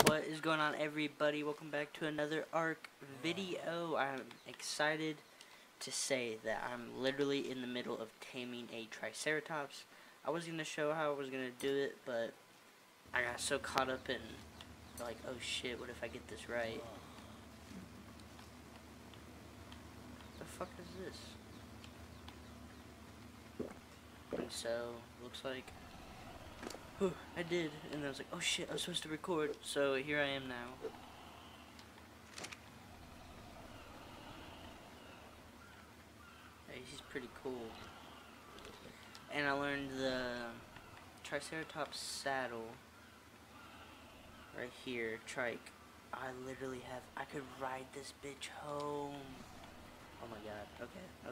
What is going on, everybody? Welcome back to another ARK video. I'm excited to say that I'm literally in the middle of taming a Triceratops. I was going to show how I was going to do it, but I got so caught up in, like, oh shit, what if I get this right? The fuck is this? And so, looks like, whew, I did, and I was like, oh shit, I was supposed to record, so here I am now. Hey, he's pretty cool. And I learned the Triceratops saddle right here, trike. I literally have, I could ride this bitch home. Oh my god,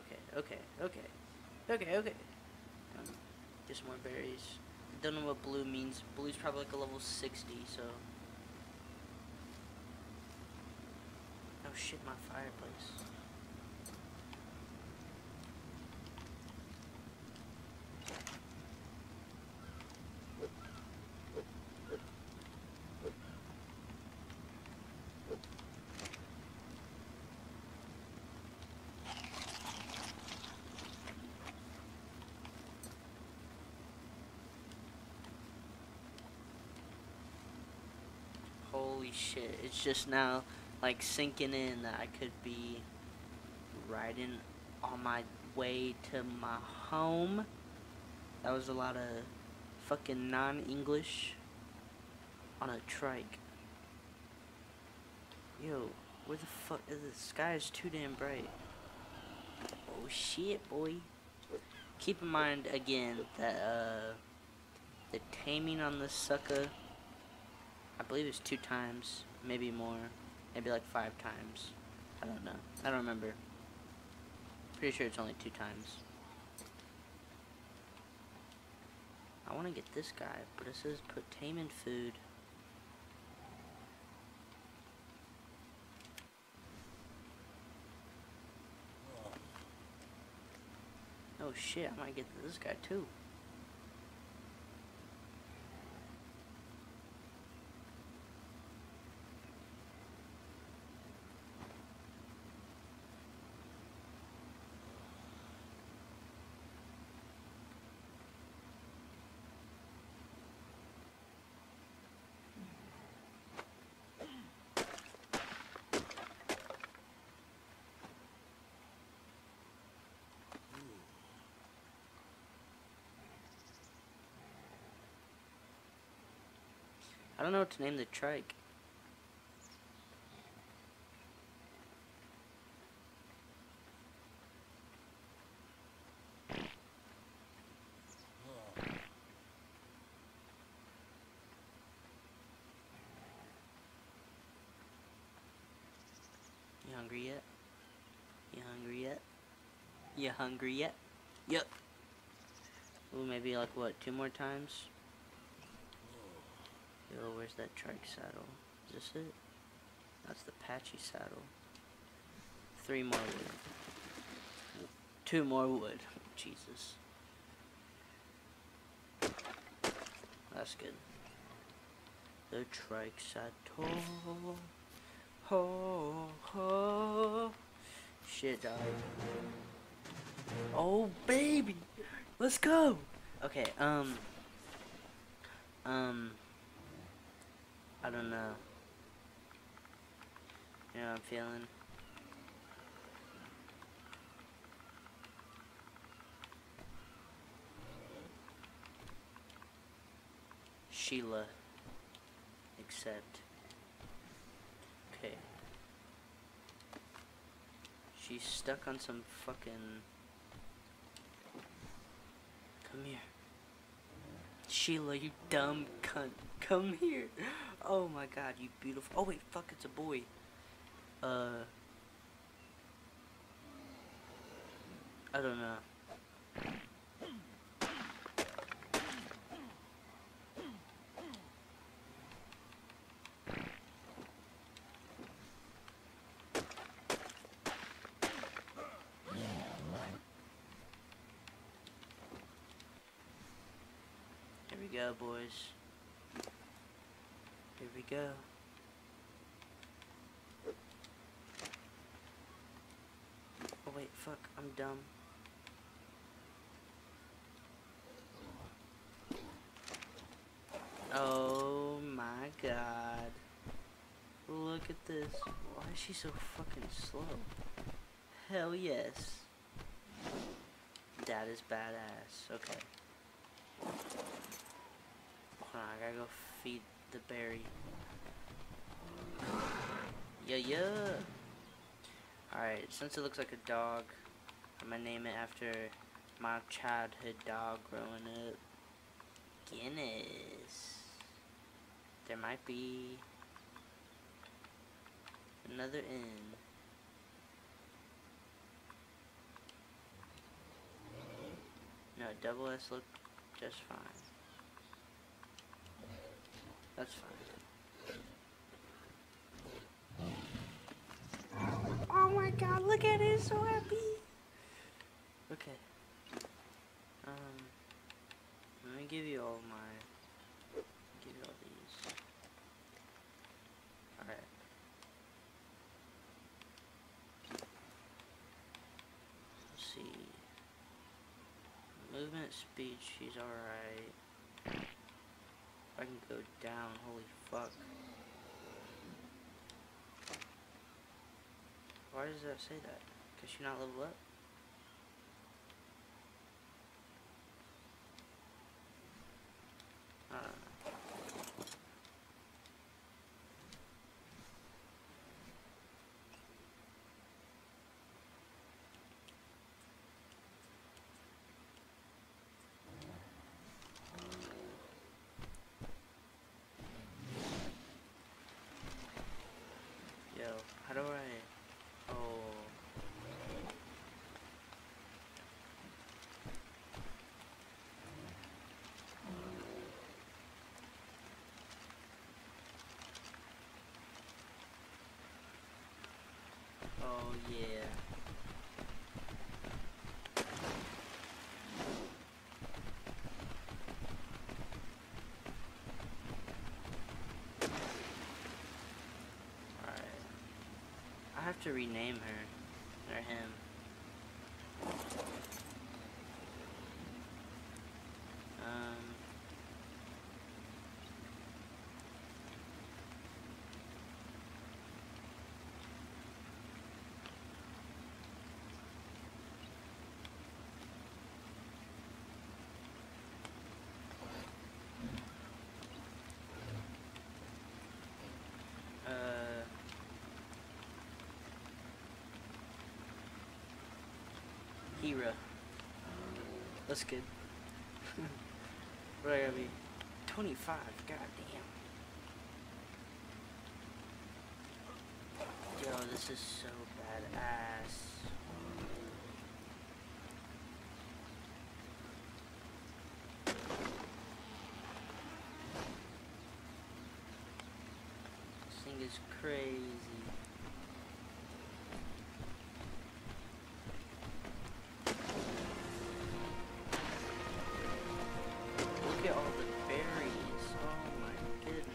okay. Get some more berries. Don't know what blue means. Blue's probably like a level 60, so. Oh shit, my fireplace. Holy shit, it's just now like sinking in that I could be riding on my way to my home. That was a lot of fucking non-English on a trike. Yo, where the fuck is the sky is too damn bright. Oh shit, boy. Keep in mind again that the taming on this sucker, I believe it's 2 times, maybe more, maybe like 5 times. I don't know. I don't remember. Pretty sure it's only 2 times. I want to get this guy, but it says put tame in food. Oh shit, I might get this guy too. I don't know what to name the trike. You hungry yet? You hungry yet? You hungry yet? Yep. Ooh, maybe like what, 2 more times? Yo, where's that trike saddle? Is this it? That's the patchy saddle. 3 more wood. 2 more wood. Jesus. That's good. The trike saddle. Ho, ho. Shit, dog. Oh, baby. Let's go. Okay, I don't know. You know what I'm feeling? Sheila. Accept. Okay. She's stuck on some fucking... Come here. Sheila, you dumb cunt. Come here. Oh my god, you beautiful... Oh wait, fuck, it's a boy. I don't know. Here we go, boys. Here we go. wait, fuck, I'm dumb. Oh my god. Look at this. Why is she so fucking slow? Hell yes. That is badass. Okay. Hold on, I gotta go feed the berry. Yeah. Alright, since it looks like a dog, I'm gonna name it after my childhood dog growing up. Guinness. There might be another N. No, double S look just fine. That's fine. Oh my god, look at it, it's so happy. Okay. Let me give you all give you all these. Alright. Let's see. Movement, speed, she's alright. If I can go down, holy fuck. Why does that say that? Cause she not level up? I don't know. Yo, how do I... Oh... Oh yeah. Alright. I have to rename her. Or him. Hera. That's good. What I gotta be? 25, goddamn. Yo, this is so badass. This thing is crazy. Look at all the berries. Oh my goodness.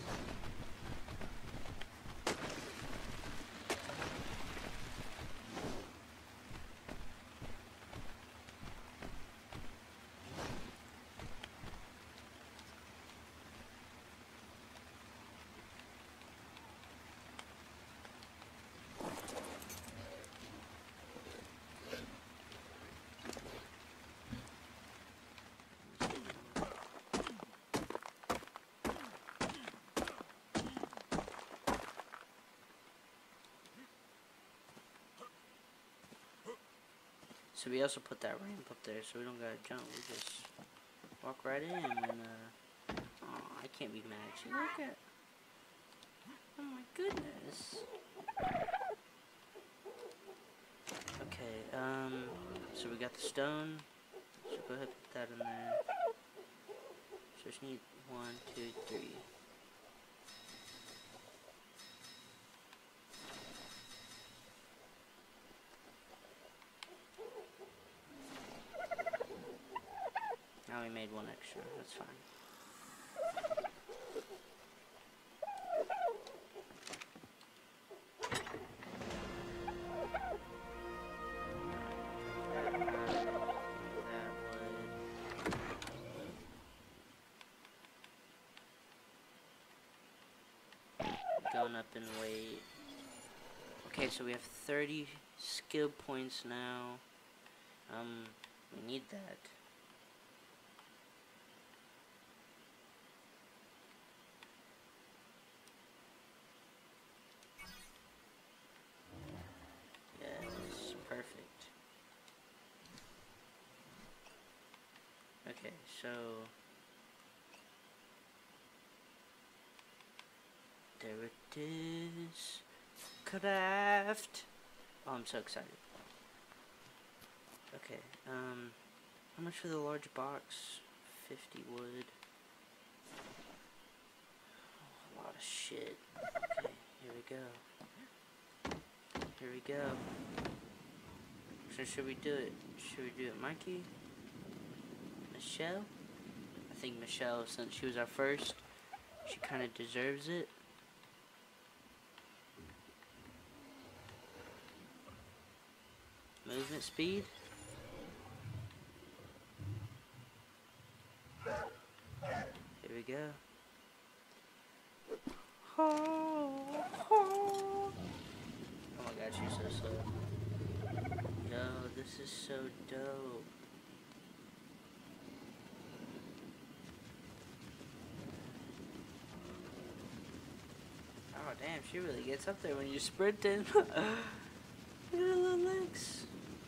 So we also put that ramp up there so we don't gotta jump, we just walk right in and oh, I can't be mad at you. Look at, oh my goodness. Okay, so we got the stone, so go ahead and put that in there. So just need 1, 2, 3. Now we made 1 extra, that's fine. going up in weight. Okay, so we have 30 skill points now. We need that. Yes, perfect. Okay, so there it is. Craft. Oh, I'm so excited. Okay, how much for the large box? 50 wood. Oh, a lot of shit. Okay, here we go. Here we go. So should we do it? Should we do it, Mikey? Michelle? I think Michelle, since she was our first, she kind of deserves it. Movement speed. Here we go. Oh my god, she's so slow. Yo, this is so dope. Oh damn, she really gets up there when you're sprinting. Look at her little legs.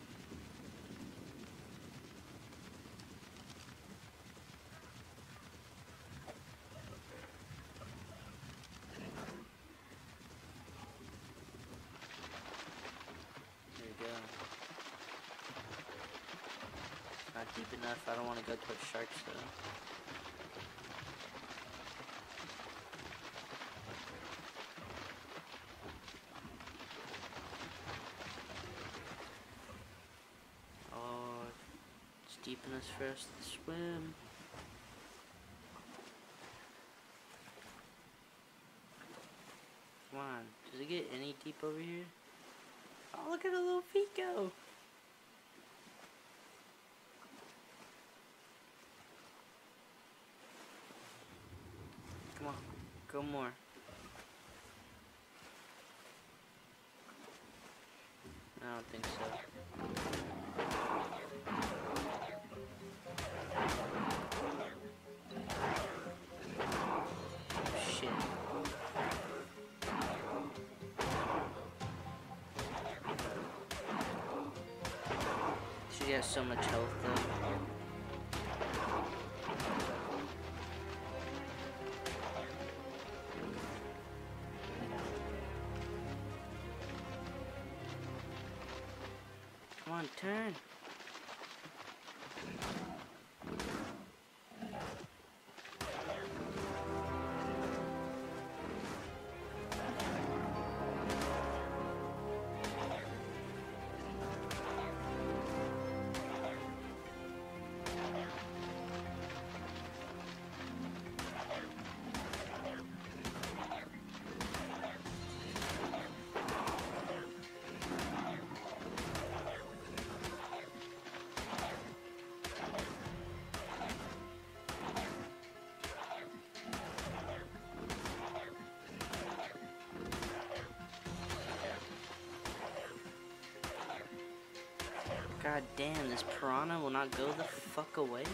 There we go. Not deep enough. I don't want to go towards sharks though. Deep enough for us to swim. Come on, does it get any deep over here? Oh, look at the little feet go. Come on, go more. I don't think so. She has so much health though. Come on, turn. God damn, this piranha will not go the fuck away.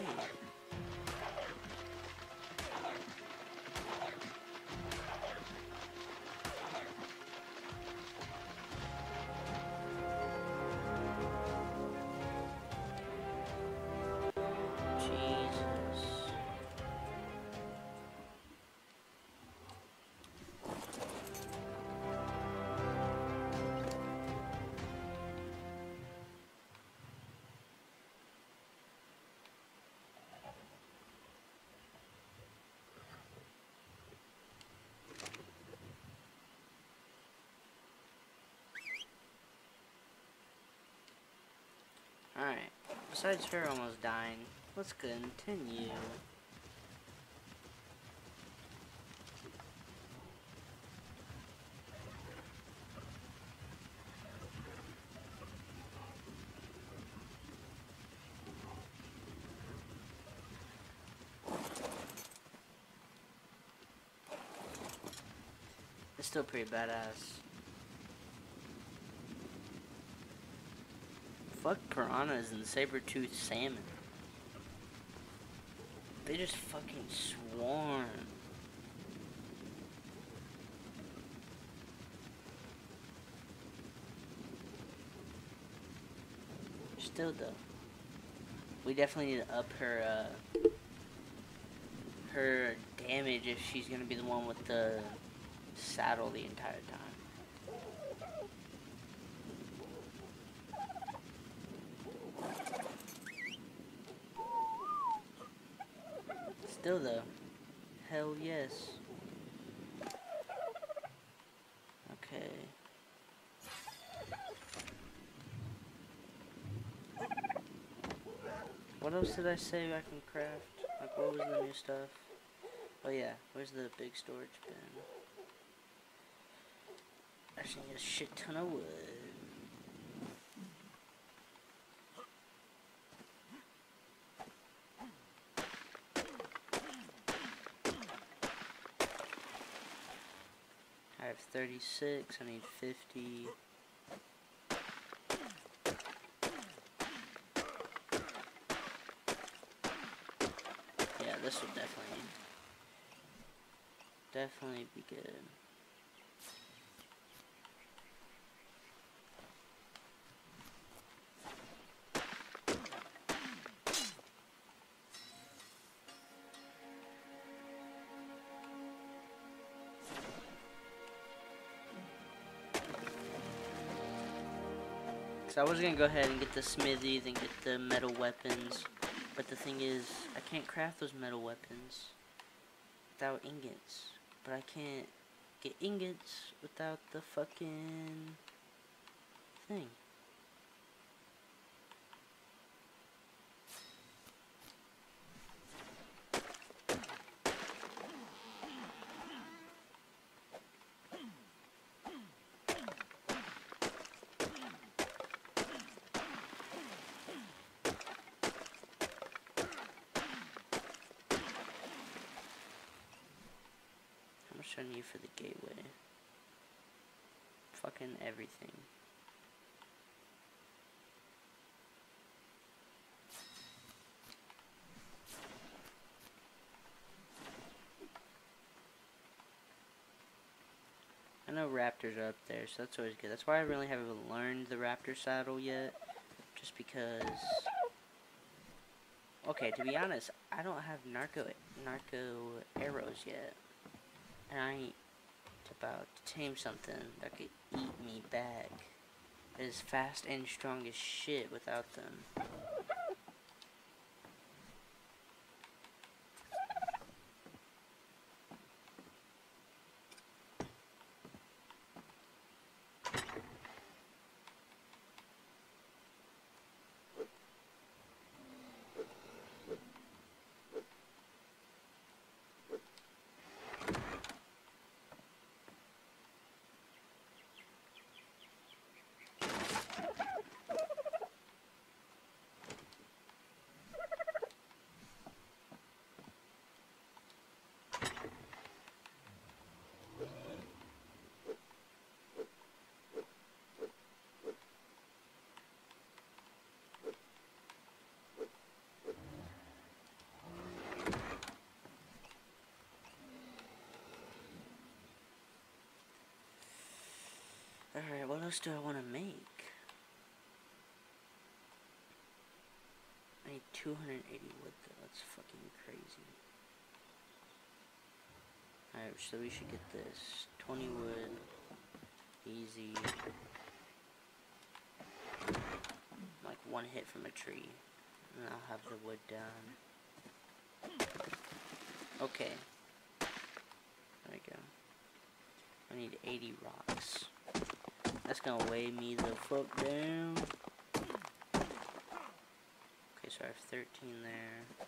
Alright, besides her almost dying, let's continue. It's still pretty badass. Fuck piranhas and saber-toothed salmon. They just fucking swarm. Still though, we definitely need to up her damage if she's gonna be the one with the saddle the entire time. Still though, hell yes. Okay. What else did I say I can craft? Like, what was the new stuff? Oh yeah, where's the big storage bin? I just need a shit ton of wood. I have 36, I need 50. Yeah, this will definitely be good. So I was gonna go ahead and get the smithy, then get the metal weapons, but the thing is, I can't craft those metal weapons without ingots. But I can't get ingots without the fucking thing. How much do I need for the gateway? Fucking everything. I know raptors are up there, so that's always good. That's why I really haven't learned the raptor saddle yet. Just because... Okay, to be honest, I don't have narco arrows yet. And I ain't about to tame something that could eat me back. That is fast and strong as shit without them. Alright, what else do I want to make? I need 280 wood though, that's fucking crazy. Alright, so we should get this. 20 wood. Easy. Like one hit from a tree. And I'll have the wood down. Okay. There we go. I need 80 rocks. That's gonna weigh me the fuck down. Okay, so I have 13 there.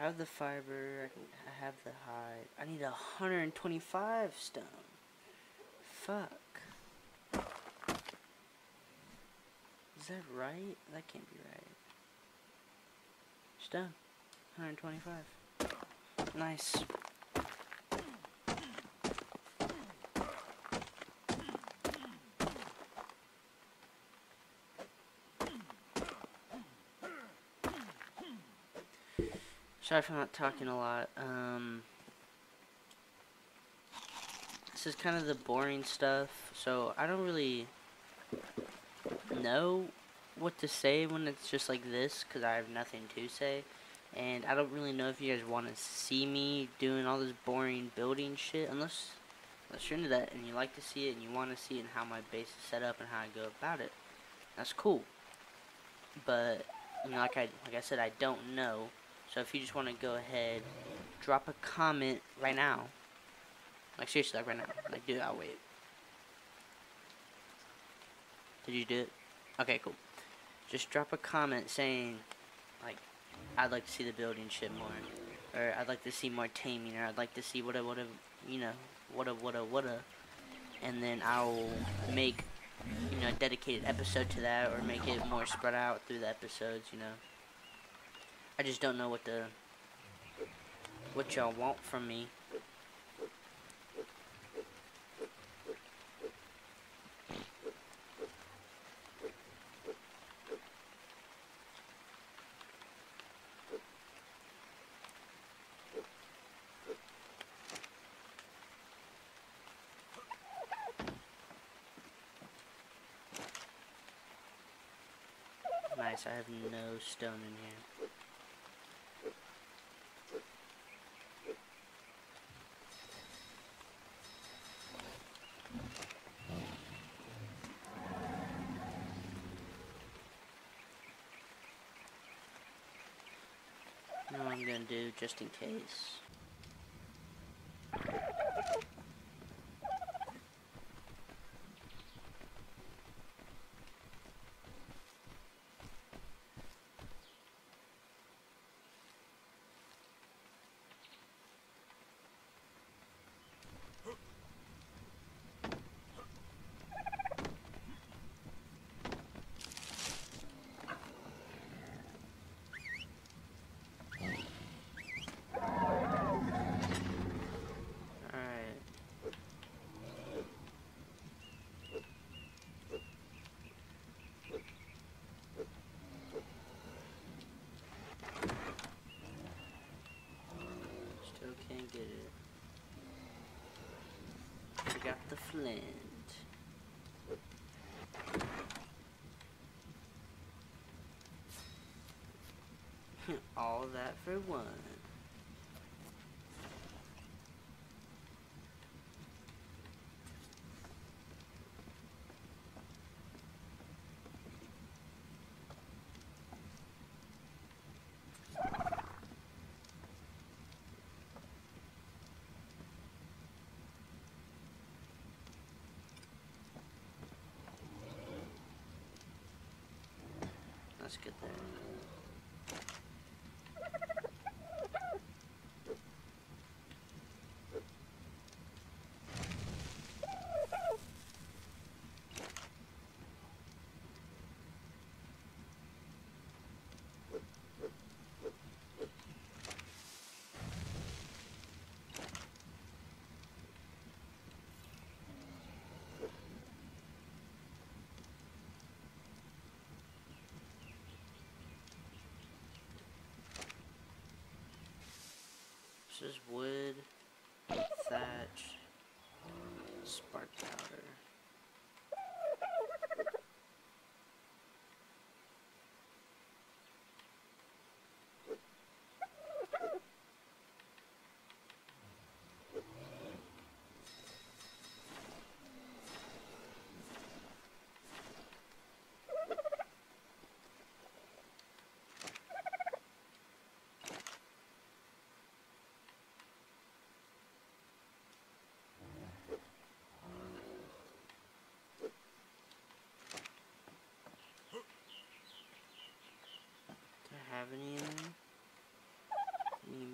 have the fiber. I have the hide. I need 125 stone. Fuck. Is that right? That can't be right. Stone. 125. Nice. Sorry if I'm not talking a lot. This is kind of the boring stuff, so I don't really know what to say when it's just like this, because I have nothing to say. And I don't really know if you guys want to see me doing all this boring building shit, unless you're into that and you like to see it and you want to see it and how my base is set up and how I go about it. That's cool. But, you know, like I said, I don't know. So if you just want to go ahead, drop a comment right now. Like seriously, like right now. Like, dude, I'll wait. Did you do it? Okay, cool. Just drop a comment saying, like, I'd like to see the building shit more. Or I'd like to see more taming. Or I'd like to see whatever, you know, whatever. And then I'll make, you know, a dedicated episode to that. Or make it more spread out through the episodes, you know. I just don't know what y'all want from me. Nice, I have no stone in here. You know what I'm gonna do, just in case. Still can't get it. I got the flint. All that for one. Let's get there. This is wood, thatch, spark powder. Have any in there? Any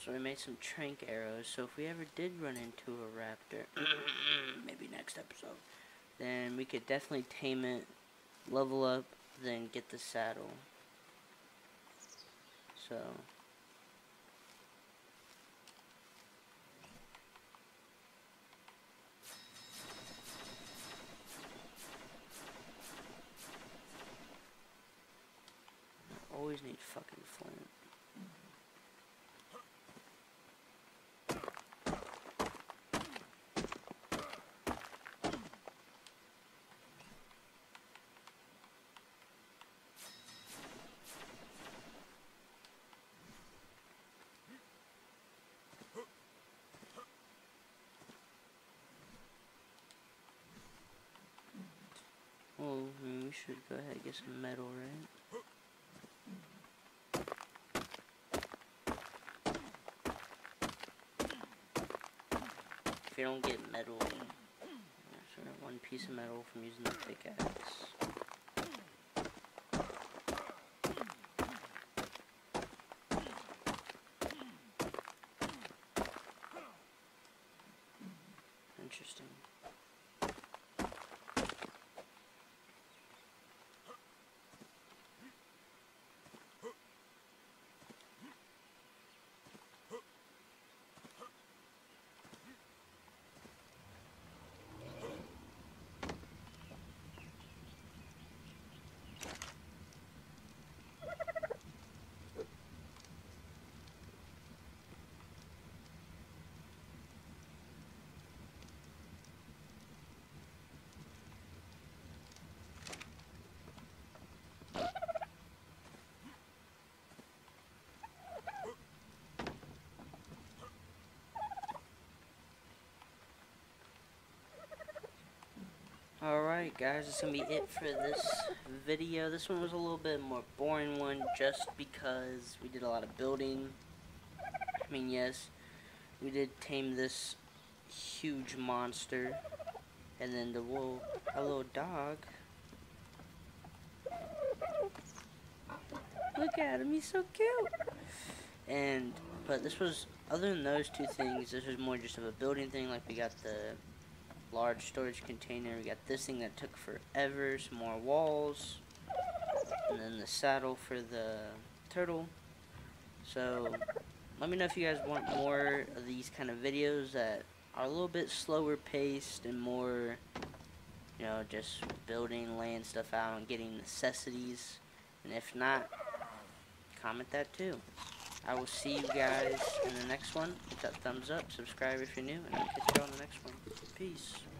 So we made some trank arrows, so if we ever did run into a raptor, maybe next episode, then we could definitely tame it, level up, then get the saddle. So always need fucking flint. Well, we should go ahead and get some metal, right? If you don't get metal, sort of one piece of metal from using the pickaxe. Interesting. Alright guys, that's gonna be it for this video. This one was a little bit more boring one just because we did a lot of building. I mean, yes, we did tame this huge monster, and then our little dog. Look at him, he's so cute. But this was, other than those two things, this was more just of a building thing. Like, we got the large storage container, we got this thing that took forever, some more walls, and then the saddle for the turtle. So let me know if you guys want more of these kind of videos that are a little bit slower paced and more, you know, just building, laying stuff out, and getting necessities. And if not, comment that too. I will see you guys in the next one. Hit that thumbs up, subscribe if you're new, and I'll catch you on the next one. Peace.